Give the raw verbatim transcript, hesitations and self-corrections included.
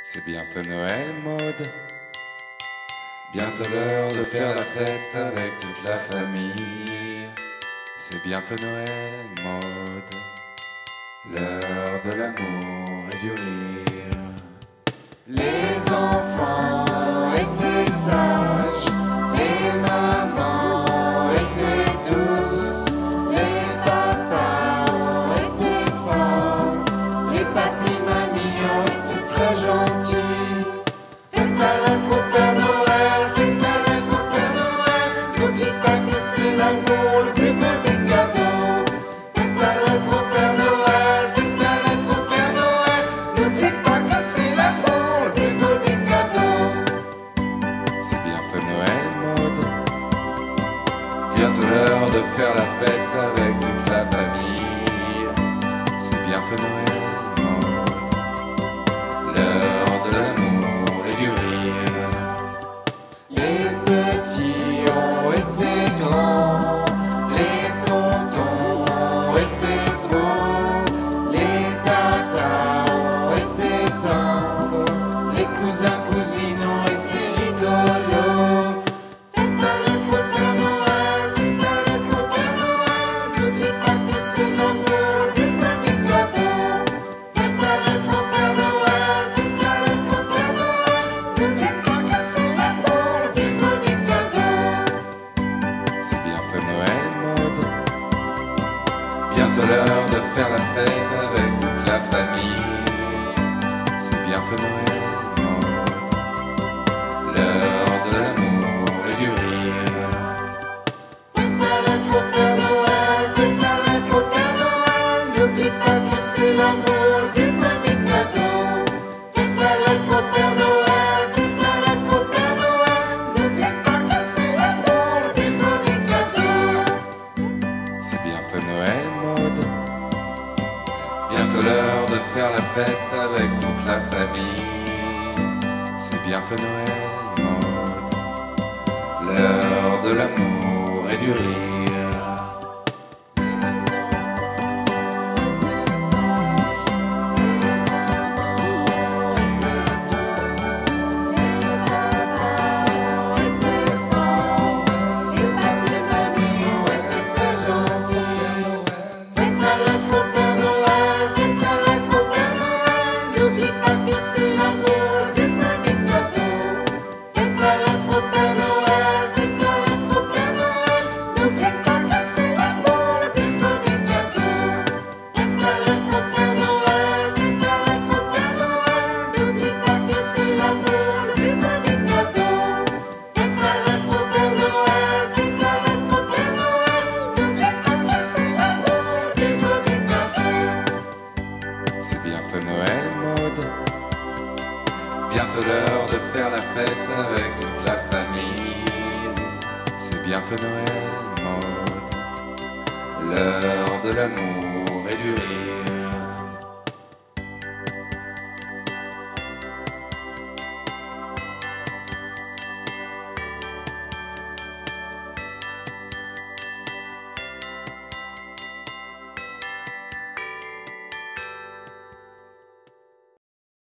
C'est bientôt Noël, Maud. Bientôt l'heure de faire la fête avec toute la famille. C'est bientôt Noël, Maud. L'heure de l'amour et du rire. Les enfants étaient sages, les mamans étaient douces, les papas ont été forts, les papis mamies ont été très gentils. Faites ta lettre au Père Noël, faites ta lettre au Père Noël, n'oublie pas que c'est l'amour le plus beau des cadeaux. Faites ta lettre au Père Noël, faites ta lettre au Père Noël, n'oublie pas que c'est l'amour le plus beau des cadeaux. C'est bientôt Noël, Maud. Bientôt l'heure de faire la fête avec toute la famille. C'est bientôt Noël, Maud. L'heure de l'amour et du rire. Les petits ont été grands, les tontons ont été drôles, les tatas ont été tendres, les cousins cousines ont été rigolos. Faites ta lettre au Père Noël, faites ta lettre au Père Noël, n'oublie pas que c'est l'amour le plus beau des cadeaux. Faites ta lettre au Père Noël, faites ta lettre au Père Noël, n'oublie pas que c'est l'amour le plus beau des cadeaux. C'est bientôt Noël, Maud. Bientôt l'heure de faire la fête avec toute la famille. C'est bientôt Noël, Maud. L'heure de l'amour et du rire. Faites ta lettre au Père Noël, faites ta lettre au Père Noël, n'oublie pas que c'est l'amour le plus beau des cadeaux. Faites ta lettre au Père Noël, faites ta lettre au Père Noël, n'oublie pas que c'est l'amour le plus beau des cadeaux. C'est bientôt Noël, Maud. Bientôt l'heure de faire la fête avec toute la famille. C'est bientôt Noël, Maud. L'heure de l'amour et du rire. Les papis mamies ont été très gentils. Faites ta lettre au Père Noël, faites ta lettre au Père Noël, n'oublie pas que c'est l'amour le plus beau des cadeaux. Faites ta lettre au Père Noël, faites ta lettre au Père Noël, n'oublie pas que c'est l'amour le plus beau des cadeaux. Faites ta lettre au Père Noël, faites ta lettre au Père Noël, n'oublie pas que c'est l'amour le plus beau des cadeaux. Faites ta lettre au Père Noël, faites ta lettre au Père Noël, n'oublie pas que c'est l'amour le plus beau des cadeaux. C'est bientôt Noël, Maud. Bientôt l'heure de faire la fête avec toute la famille. C'est bientôt Noël, Maud. L'heure de l'amour et du rire.